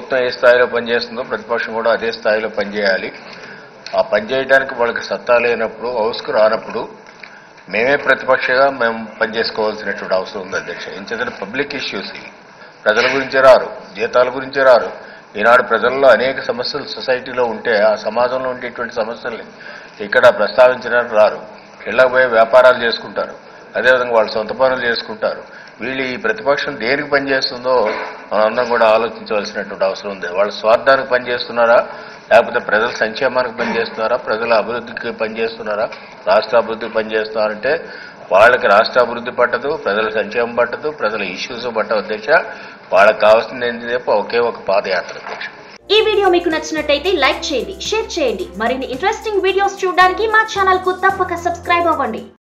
ప్రభుత్వం ఏ స్థాయిలో పనిచేస్తుందో ప్రతిపక్షం కూడా అదే స్థాయిలో పనిచేయాలి. ఆ పనిచేయడానికి వాళ్ళకి సత్తా లేనప్పుడు, హౌస్కు రానప్పుడు మేమే ప్రతిపక్షంగా మేము పనిచేసుకోవాల్సినటువంటి అవసరం ఉంది అధ్యక్ష. ఇంతేంటే పబ్లిక్ ఇష్యూస్ ప్రజల గురించి రారు, జీతాల గురించి రారు. ఈనాడు ప్రజల్లో అనేక సమస్యలు సొసైటీలో ఉంటే ఆ సమాజంలో ఉండేటువంటి సమస్యల్ని ఇక్కడ ప్రస్తావించడానికి రారు. ఇళ్లకు పోయి వ్యాపారాలు చేసుకుంటారు, అదేవిధంగా వాళ్ళు సొంత పనులు చేసుకుంటారు. వీళ్ళు ఈ ప్రతిపక్షం దేనికి పనిచేస్తుందో మనందరం కూడా ఆలోచించవలసినటువంటి అవసరం ఉంది. వాళ్ళ స్వార్థానికి పనిచేస్తున్నారా, లేకపోతే ప్రజల సంక్షేమానికి పనిచేస్తున్నారా, ప్రజల అభివృద్ధికి పనిచేస్తున్నారా, రాష్ట్ర అభివృద్ధికి పనిచేస్తున్నారంటే వాళ్ళకి రాష్ట్ర అభివృద్ధి పట్టదు, ప్రజల సంక్షేమం పట్టదు, ప్రజల ఇష్యూస్ పట్టవు అధ్యక్ష. వాళ్ళకి కావాల్సింది ఏంటి? ఒకే ఒక పాదయాత్ర అధ్యక్ష. ఈ వీడియో మీకు నచ్చినట్టయితే లైక్ చేయండి, షేర్ చేయండి. మరిన్ని ఇంట్రెస్టింగ్ వీడియోస్ చూడడానికి మా ఛానల్ కు తప్పక సబ్స్క్రైబ్ అవ్వండి.